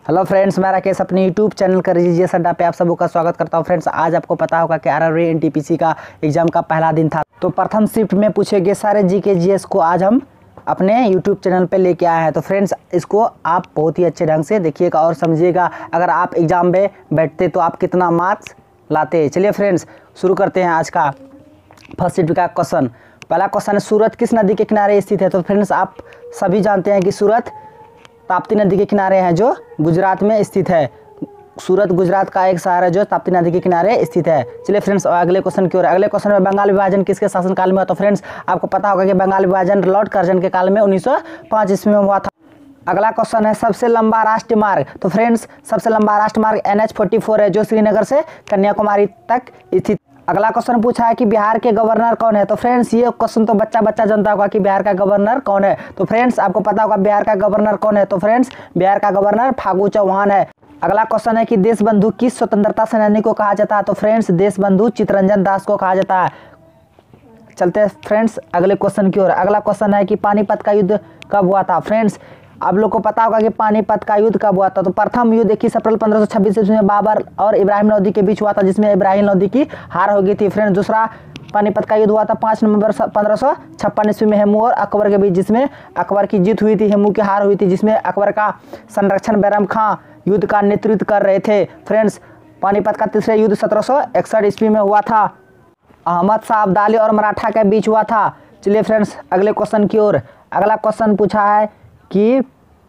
Hello friends, मैं राकेश अपने YouTube channel कर जीएस अड्डा पे आप सबों का स्वागत करता हूं। फ्रेंड्स, आज आपको पता होगा कि आरआरबी एनटीपीसी का एग्जाम का पहला दिन था, तो प्रथम शिफ्ट में पूछे गए सारे जीके जीएस को आज हम अपने यूट्यूब चैनल पे लेके आए हैं। तो फ्रेंड्स, इसको आप बहुत ही अच्छे ढंग से देखिएगा और समझिएगा। अगर आप एग्जाम में बैठते तो आप कितना मार्क्स लाते। चलिए फ्रेंड्स, शुरू करते हैं आज का फर्स्ट शिफ्ट का क्वेश्चन। पहला क्वेश्चन है, सूरत किस नदी के किनारे स्थित है? तो फ्रेंड्स, आप सभी जानते हैं कि सूरत ताप्ती नदी के किनारे हैं, जो गुजरात में स्थित है। सूरत गुजरात का एक शहर है जो ताप्ती नदी के किनारे स्थित है। चलिए फ्रेंड्स, अगले क्वेश्चन की ओर। अगले क्वेश्चन में बंगाल विभाजन किसके शासनकाल में हुआ? तो फ्रेंड्स, आपको पता होगा कि बंगाल विभाजन लॉर्ड कर्जन के काल में 1905 ईस्वी में हुआ था। अगला क्वेश्चन है, सबसे लंबा राष्ट्रीय मार्ग? तो फ्रेंड्स, सबसे लंबा राष्ट्रीय मार्ग NH-44 है, जो श्रीनगर से कन्याकुमारी तक स्थित। अगला क्वेश्चन पूछा है कि बिहार के गवर्नर कौन है? तो फ्रेंड्स, ये क्वेश्चन तो बच्चा जानता होगा कि बिहार का गवर्नर कौन है। तो फ्रेंड्स, आपको पता होगा बिहार का गवर्नर कौन है? तो फ्रेंड्स, बिहार का गवर्नर फागू चौहान है। अगला क्वेश्चन है कि देश बंधु किस स्वतंत्रता सेनानी को कहा जाता है? तो फ्रेंड्स, देश बंधु चित्तरंजन दास को कहा जाता है। चलते हैं फ्रेंड्स अगले क्वेश्चन की ओर। अगला क्वेश्चन है कि पानीपत का युद्ध कब हुआ था? फ्रेंड्स, आप लोग को पता होगा कि पानीपत का युद्ध कब हुआ था। तो प्रथम युद्ध 21 अप्रैल 1526 ईस्वी में बाबर और इब्राहिम लोदी के बीच हुआ था, जिसमें इब्राहिम लोदी की हार हो गई थी। फ्रेंड्स, दूसरा पानीपत का युद्ध हुआ था 5 नवंबर 1556 ईस्वी में हेमू और अकबर के बीच, जिसमें अकबर की जीत हुई थी, हेमू की हार हुई थी, जिसमें अकबर का संरक्षण बैरम खां युद्ध का नेतृत्व कर रहे थे। फ्रेंड्स, पानीपत का तीसरा युद्ध 1761 ईस्वी में हुआ था, अहमद शाह अब्दाली और मराठा के बीच हुआ था। चलिए फ्रेंड्स, अगले क्वेश्चन की ओर। अगला क्वेश्चन पूछा है कि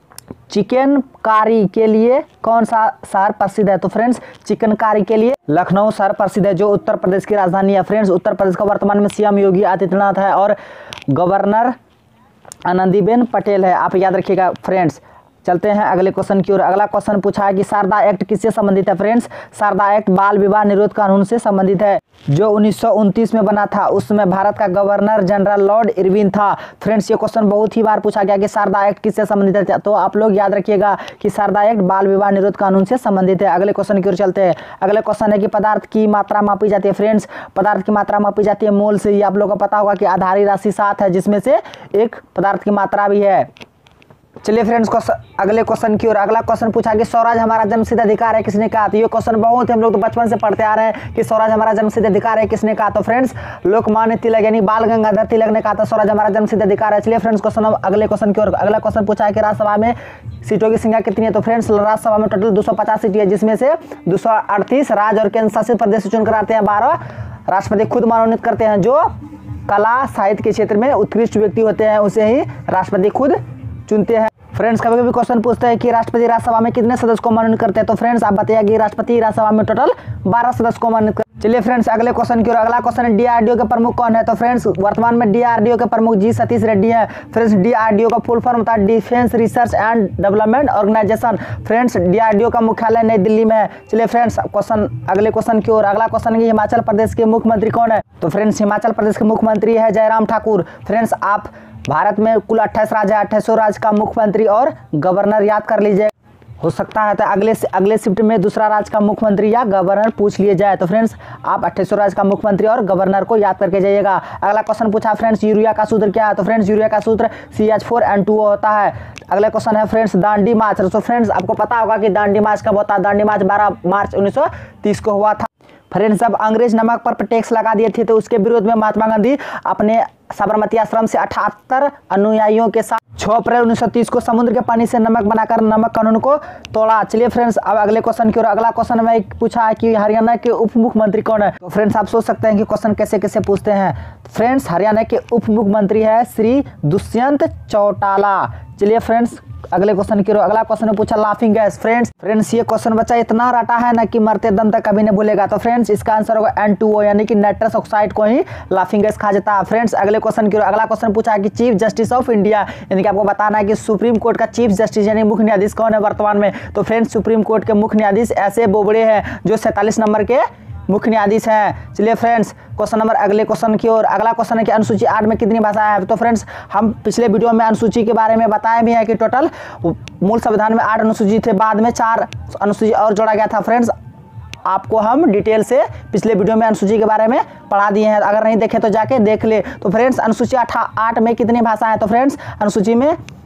चिकनकारी के लिए कौन सा शहर प्रसिद्ध है? तो फ्रेंड्स, चिकनकारी के लिए लखनऊ शहर प्रसिद्ध है, जो उत्तर प्रदेश की राजधानी है। फ्रेंड्स, उत्तर प्रदेश का वर्तमान में सीएम योगी आदित्यनाथ है और गवर्नर आनंदीबेन पटेल है। आप याद रखिएगा। फ्रेंड्स, चलते हैं अगले क्वेश्चन की ओर। अगला क्वेश्चन पूछा है कि शारदा एक्ट किससे संबंधित है? फ्रेंड्स, शारदा एक्ट बाल विवाह निरोध कानून से संबंधित है, जो 1929 में बना था। उस समय भारत का गवर्नर जनरल लॉर्ड इरविन था। फ्रेंड्स, ये क्वेश्चन बहुत ही बार पूछा गया कि शारदा एक्ट किससे संबंधित है, तो आप लोग याद रखिएगा कि शारदा एक्ट बाल विवाह निरोध कानून से संबंधित है। अगले क्वेश्चन की ओर चलते हैं। अगले क्वेश्चन है कि पदार्थ की मात्रा मापी जाती है? फ्रेंड्स, पदार्थ की मात्रा मापी जाती है मोल से। ये आप लोग को पता होगा कि आधारी राशि 7 है, जिसमें से एक पदार्थ की मात्रा भी है। चलिए फ्रेंड्स, अगले क्वेश्चन की ओर। अगला क्वेश्चन पूछा कि स्वराज हमारा जन्मसिद्ध अधिकार है, किसने कहा? तो ये क्वेश्चन बहुत ही हम लोग तो बचपन से पढ़ते आ रहे हैं कि स्वराज हमारा जन्मसिद्ध अधिकार है, किसने कहा? तो फ्रेंड्स, लोकमान्य तिलक यानी बाल गंगाधर तिलक ने कहा था स्वराज हमारा जन्मसिद्ध अधिकार है। चलिए फ्रेंड्स, क्वेश्चन अगले क्वेश्चन की ओर। अगला क्वेश्चन पूछा है कि राज्यसभा में सीटों की संख्या कितनी है? तो फ्रेंड्स, राज्यसभा में टोटल 250 सीटें है, जिसमें से 238 राज्य और केंद्र शासित प्रदेश चुनकर आते हैं, 12 राष्ट्रपति खुद मनोनीत करते हैं। जो कला साहित्य के क्षेत्र में उत्कृष्ट व्यक्ति होते हैं, उसे ही राष्ट्रपति खुद चुनते हैं। फ्रेंड्स, कभी कभी क्वेश्चन पूछते हैं कि राष्ट्रपति राज्यसभा में कितने सदस्य को मनोनीत करते हैं? तो फ्रेंड्स, आप बताइए कि राष्ट्रपति राज्यसभा में टोटल 12 सदस्य को मनोनीत करते हैं। चलिए फ्रेंड्स, अगले क्वेश्चन की ओर। अगला क्वेश्चन है, DRDO के प्रमुख कौन है? तो फ्रेंड्स, वर्तमान में DRDO के प्रमुख जी सतीश रेड्डी है। फ्रेंड्स, DRDO का फुल फॉर्म होता है defence research and development organisation. Friends, DRDO का मुख्यालय नई दिल्ली में है। चलिए फ्रेंड्स, अगले क्वेश्चन की ओर। अगला क्वेश्चन है, हिमाचल प्रदेश के मुख्यमंत्री कौन है? तो फ्रेंड्स, हिमाचल प्रदेश के मुख्यमंत्री है जयराम ठाकुर। फ्रेंड्स, आप भारत में कुल 28 राज्य है, 28 राज्य का मुख्यमंत्री और गवर्नर याद कर लीजिए। हो सकता है तो अगले शिफ्ट में दूसरा राज्य का मुख्यमंत्री या गवर्नर पूछ लिए जाए। तो फ्रेंड्स, आप 28 राज्य का मुख्यमंत्री और गवर्नर को याद करके जाइएगा। अगला क्वेश्चन पूछा फ्रेंड्स, यूरिया का सूत्र क्या है? तो फ्रेंड्स, यूरिया का सूत्र CH4N2O होता है। अगला क्वेश्चन है फ्रेंड्स, दांडी मार्च। तो फ्रेंड्स, आपको पता होगा कि दांडी मार्च कब होता है? दांडी मार्च 12 मार्च 1930 को हुआ था। फ्रेंड्स, जब अंग्रेज नमक पर टैक्स लगा दिए थे, तो उसके विरोध में महात्मा गांधी अपने साबरमती आश्रम से 78 अनुयायियों के साथ 6 अप्रैल 1930 को समुद्र के पानी से नमक बनाकर नमक कानून को तोड़ा। चलिए फ्रेंड्स, अब अगले क्वेश्चन की ओर। अगला क्वेश्चन में पूछा है कि हरियाणा के उप मुख्यमंत्री कौन है? तो फ्रेंड्स, आप सोच सकते हैं कि क्वेश्चन कैसे कैसे पूछते हैं। फ्रेंड्स, हरियाणा के उप मुख्यमंत्री है श्री दुष्यंत चौटाला। चलिए फ्रेंड्स, अगले क्वेश्चन की ओर। अगला क्वेश्चन में पूछा लाफिंग गैस। फ्रेंड्स, ये क्वेश्चन बच्चा इतना रटा है ना कि मरते दम तक कभी नहीं भूलेगा। तो फ्रेंड्स, इसका आंसर होगा N2O यानी कि नाइट्रस ऑक्साइड को ही लाफिंग गैस कहा जाता है। फ्रेंड्स, अगले क्वेश्चन की ओर। अगला क्वेश्चन पूछा है कि चीफ जस्टिस ऑफ इंडिया यानी कि आपको बताना है कि सुप्रीम कोर्ट का चीफ जस्टिस यानी मुख्य न्यायाधीश कौन है वर्तमान में? तो फ्रेंड्स, सुप्रीम कोर्ट के मुख्य न्यायाधीश ऐसे बोबड़े हैं, जो 47 नंबर के मुख्य न्यायाधीश हैं। चलिए फ्रेंड्स, क्वेश्चन नंबर अगले क्वेश्चन की ओर। अगला क्वेश्चन है कि अनुसूची 8 में कितनी भाषाएं हैं? तो फ्रेंड्स, हम पिछले वीडियो में अनुसूची के बारे में बताए भी हैं कि टोटल मूल संविधान में 8 अनुसूची थे, बाद में 4 अनुसूची और जोड़ा गया था। फ्रेंड्स, आपको हम डिटेल से पिछले वीडियो में अनुसूची के बारे में पढ़ा दिए हैं, अगर नहीं देखे तो जाके देख ले। तो फ्रेंड्स, अनुसूची 8 में कितनी भाषाएं हैं? तो फ्रेंड्स, अनुसूची में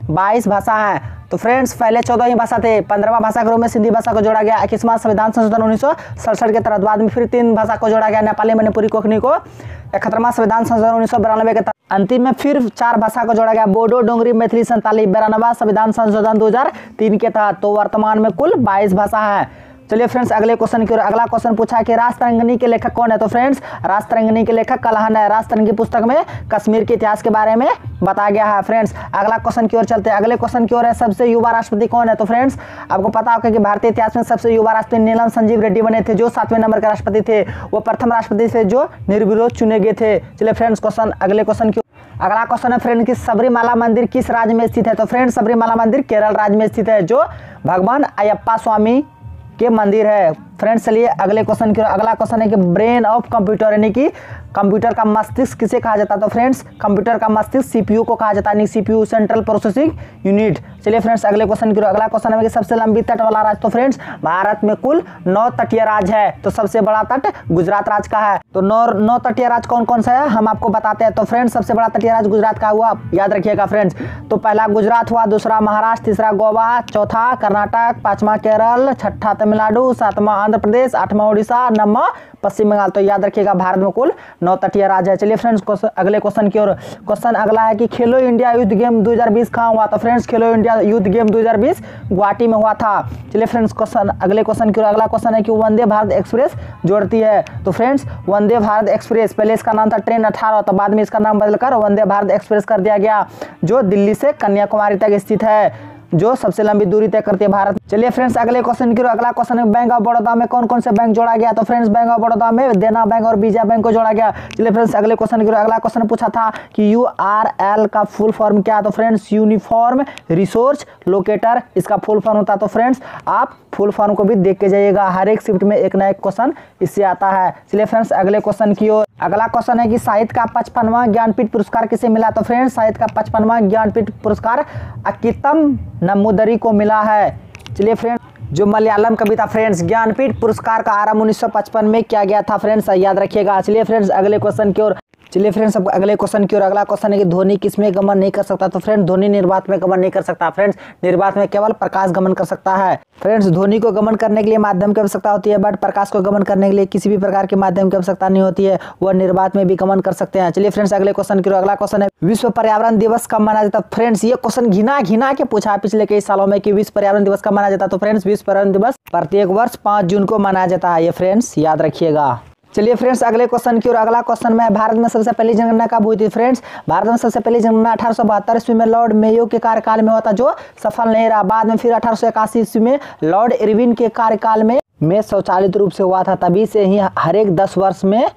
22 भाषा है। तो फ्रेंड्स पहले 14 ही भाषा थे। 15वां भाषा के रूप में सिंधी भाषा को जोड़ा गया। 21वां संविधान संशोधन 1967 के तहत बाद में फिर 3 भाषा को जोड़ा गया, नेपाली, मणिपुरी, कोंकणी को। 71वां संविधान संशोधन 1992 के तहत अंतिम में फिर 4 भाषा को जोड़ा गया, बोडो, डोंगरी, मैथिली, संताली। 92वां संविधान संशोधन 2003 के तहत। तो वर्तमान में कुल 22 भाषा है। चलिए फ्रेंड्स अगले क्वेश्चन की ओर। अगला क्वेश्चन पूछा कि राजतरंगिणी के लेखक कौन है। तो फ्रेंड्स राजतरंगिणी के लेखक कल्हण है। राजतरंगिणी पुस्तक में कश्मीर के इतिहास के बारे में बताया गया है। फ्रेंड्स अगला क्वेश्चन की ओर चलते हैं। अगले क्वेश्चन की ओर है सबसे युवा राष्ट्रपति कौन है। तो फ्रेंड्स आपको पता होगा कि भारतीय इतिहास में सबसे युवा राष्ट्रपति नीलम संजीव रेड्डी बने थे, जो 7वें नंबर के राष्ट्रपति थे। वो प्रथम राष्ट्रपति थे जो निर्विरोध चुने गए थे। चलिए फ्रेंड्स क्वेश्चन अगले क्वेश्चन की। अगला क्वेश्चन है फ्रेंड कि सबरीमाला मंदिर किस राज्य में स्थित है। तो फ्रेंड्स सबरीमाला मंदिर केरल राज्य में स्थित है, जो भगवान अयप्पा स्वामी के मंदिर है। फ्रेंड्स चलिए अगले क्वेश्चन की। अगला क्वेश्चन है कि ब्रेन ऑफ कंप्यूटर यानी कि कंप्यूटर का मस्तिष्क किसे कहा जाता है। तो फ्रेंड्स कंप्यूटर का मस्तिष्क सीपीयू को कहा जाता है, सीपीयू सेंट्रल प्रोसेसिंग यूनिट। चलिए फ्रेंड्स अगले क्वेश्चन की। अगला क्वेश्चन है कि सबसे लंबी तट वाला राज्य। तो फ्रेंड्स भारत में कुल 9 तटीय राज्य है। तो सबसे बड़ा तट गुजरात राज्य का है। तो 9 तटीय राज्य कौन कौन सा है हम आपको बताते हैं। तो फ्रेंड्स सबसे बड़ा तटीय राज्य गुजरात का हुआ, याद रखिएगा फ्रेंड्स। तो पहला गुजरात हुआ, दूसरा महाराष्ट्र, तीसरा गोवा, चौथा कर्नाटक, 5वां केरल, 6ठा तमिलनाडु, 7वां आंध्र प्रदेश, 8वां उड़ीसा, 9वां पश्चिम बंगाल। तो याद रखिएगा भारत में कुल 9 तटीय राज्य है। चलिए फ्रेंड्स अगले क्वेश्चन की ओर। क्वेश्चन अगला है कि खेलो इंडिया यूथ गेम 2020 कहाँ हुआ। तो फ्रेंड्स खेलो इंडिया यूथ गेम 2020 गुवाहाटी में हुआ था। चलिए फ्रेंड्स क्वेश्चन अगले क्वेश्चन की ओर। अगला क्वेश्चन है कि वंदे भारत एक्सप्रेस जोड़ती है। तो फ्रेंड्स वंदे भारत एक्सप्रेस पहले इसका नाम था ट्रेन 18, तो बाद में इसका नाम बदलकर वंदे भारत एक्सप्रेस कर दिया गया, जो दिल्ली से कन्याकुमारी तक स्थित है, जो सबसे लंबी दूरी तय करती है भारत। चलिए फ्रेंड्स अगले क्वेश्चन की। अगला क्वेश्चन है बैंक ऑफ बड़ौदा में कौन कौन से बैंक जोड़ा गया। तो फ्रेंड्स बैंक ऑफ बड़ौदा में देना बैंक और विजया बैंक को जोड़ा गया। चलिए फ्रेंड्स अगले क्वेश्चन की। अगला क्वेश्चन पूछा था कि यूआरएल का फुल फॉर्म क्या है। तो फ्रेंड्स यूनिफॉर्म रिसोर्स लोकेटर इसका फुल फॉर्म होता है। तो फ्रेंड्स आप फुल फॉर्म को भी देख के जाइएगा, हर एक शिफ्ट में एक ना एक क्वेश्चन इससे आता है। चलिए फ्रेंड्स अगले क्वेश्चन की ओर। अगला क्वेश्चन है कि साहित्य का 55वां ज्ञानपीठ पुरस्कार किसे मिला। तो फ्रेंड्स साहित्य का 55वां ज्ञानपीठ पुरस्कार अक्कीतम नमूदरी को मिला है। चलिए फ्रेंड्स जो मलयालम कविता फ्रेंड्स ज्ञानपीठ पुरस्कार का आरंभ 1955 में किया गया था। फ्रेंड्स याद रखिएगा। चलिए फ्रेंड्स अगले क्वेश्चन की ओर। चलिए फ्रेंड्स अब अगले क्वेश्चन की ओर। अगला क्वेश्चन है कि ध्वनि किसमें गमन नहीं कर सकता। तो फ्रेंड्स ध्वनि निर्वात में गमन नहीं कर सकता। फ्रेंड्स निर्वात में केवल प्रकाश गमन कर सकता है। फ्रेंड्स ध्वनि को गमन करने के लिए माध्यम की आवश्यकता होती है, बट प्रकाश को गमन करने के लिए किसी भी प्रकार के माध्यम की आवश्यकता नहीं होती है, वह निर्वात में भी गमन कर सकते हैं। चलिए फ्रेंड्स अगले क्वेश्चन की ओर। अगला क्वेश्चन है विश्व पर्यावरण दिवस कब मनाया जाता है। फ्रेंड्स ये क्वेश्चन घिना के पूछा है पिछले कई सालों में कि विश्व पर्यावरण दिवस कब मनाया जाता है। तो फ्रेंड्स विश्व पर्यावरण दिवस प्रत्येक वर्ष 5 जून को मनाया जाता है, ये फ्रेंड्स याद रखिएगा। चलिए फ्रेंड्स अगले क्वेश्चन की ओर। अगला क्वेश्चन में भारत में सबसे पहली जनगणना कब हुई थी। फ्रेंड्स भारत में सबसे पहली जनगणना 1872 ईस्वी में लॉर्ड मेयो के कार्यकाल में हुआ था, जो सफल नहीं रहा। बाद में फिर 1881 ईस्वी में लॉर्ड इरविन के कार्यकाल में स्वचालित रूप से हुआ था। तभी से ही हर एक 10 वर्ष में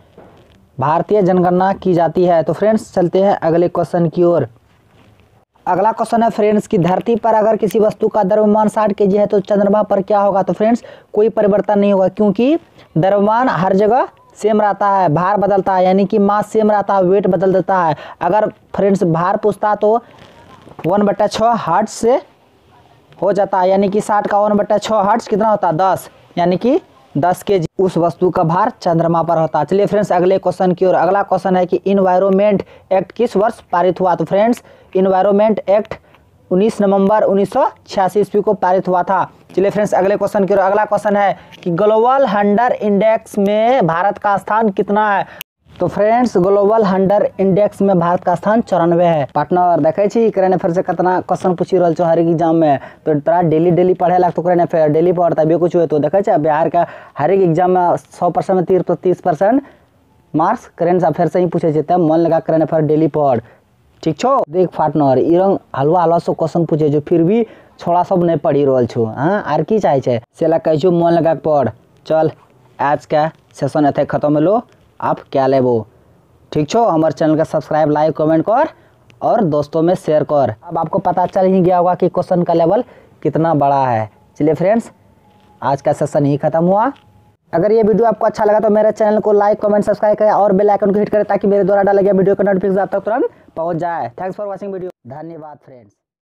भारतीय जनगणना की जाती है। तो फ्रेंड्स चलते हैं अगले क्वेश्चन की ओर। अगला क्वेश्चन है फ्रेंड्स कि धरती पर अगर किसी वस्तु का द्रव्यमान 60 kg है तो चंद्रमा पर क्या होगा। तो फ्रेंड्स कोई परिवर्तन नहीं होगा, क्योंकि द्रव्यमान हर जगह सेम रहता है, भार बदलता है, यानी कि मास सेम रहता है, वेट बदल देता है। अगर फ्रेंड्स भार पूछता तो 1/6 हर्ट्ज से हो जाता है, यानी कि 60 का 1/6 हर्ट्ज कितना होता है 10, यानी कि 10 kg उस वस्तु का भार चंद्रमा पर होता है। चलिए फ्रेंड्स अगले क्वेश्चन की ओर। अगला क्वेश्चन है कि इन्वायरमेंट एक्ट किस वर्ष पारित हुआ। तो फ्रेंड्स इन्वायरमेंट एक्ट 19 नवंबर 1986 ईस्वी को पारित हुआ था। चलिए फ्रेंड्स अगले क्वेश्चन की ओर। अगला क्वेश्चन है कि ग्लोबल हंगर इंडेक्स में भारत का स्थान कितना है। तो फ्रेंड्स ग्लोबल हंगर इंडेक्स में भारत का स्थान 94 है। पार्टनर देखे छी करंट अफेयर से कितना क्वेश्चन पूछी रहल छो हर एक एग्जाम में, तो तोरा डेली पढ़े लाग तो करंट अफेयर डेली पढ़ता भी कुछ हुए तो देखे छ बिहार का हर एक एग्जाम में 100% में 30% मार्क्स करंट अफेयर से ही पूछे छै, तब मन लगा करंट अफेयर डेली पढ़, ठीक छो। देख पार्टनर इरंग हलवा से क्वेश्चन पूछे जो फिर भी छोड़ा सब नहीं पढ़ी रहल छो, हाँ आर की चाहे छे सेला कह छो मन लगा पढ़। चल आज का सेशन एथे खत्म होलो, आप क्या लेबो, ठीक छो। हमारे चैनल का सब्सक्राइब लाइक कमेंट कर और दोस्तों में शेयर कर। अब आपको पता चल ही गया होगा कि क्वेश्चन का लेवल कितना बड़ा है। चलिए फ्रेंड्स आज का सेशन ही खत्म हुआ। अगर ये वीडियो आपको अच्छा लगा तो मेरे चैनल को लाइक कमेंट सब्सक्राइब करें और बेल आइकन को हिट करें, ताकि मेरे द्वारा डाला गया वीडियो का नोटिफिकेशन आप तक तुरंत पहुंच जाए। Thanks for watching video. धन्यवाद फ्रेंड्स।